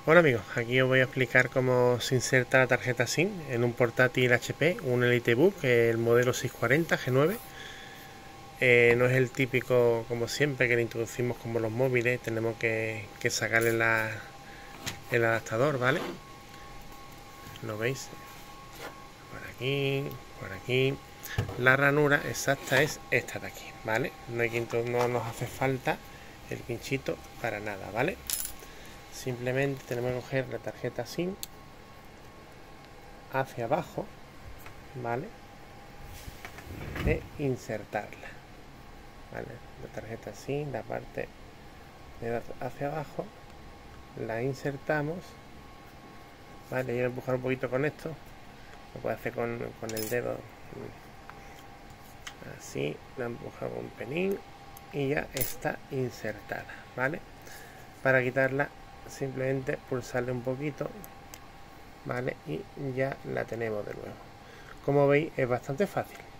Hola amigos, aquí os voy a explicar cómo se inserta la tarjeta SIM en un portátil HP, un EliteBook, el modelo 640 G9. No es el típico, como siempre, que le introducimos como los móviles, tenemos que sacarle el adaptador, ¿vale? ¿Lo veis? Por aquí. La ranura exacta es esta de aquí, ¿vale? No nos hace falta el pinchito para nada, ¿vale? Simplemente tenemos que coger la tarjeta SIM hacia abajo, ¿vale? E insertarla, ¿vale? La tarjeta SIM, la parte de hacia abajo, la insertamos, ¿vale? Yo voy a empujar un poquito con esto, lo puedo hacer con el dedo, así, la empujamos un pelín y ya está insertada, ¿vale? Para quitarla simplemente pulsarle un poquito, ¿vale? Y ya la tenemos de nuevo. Como veis es bastante fácil.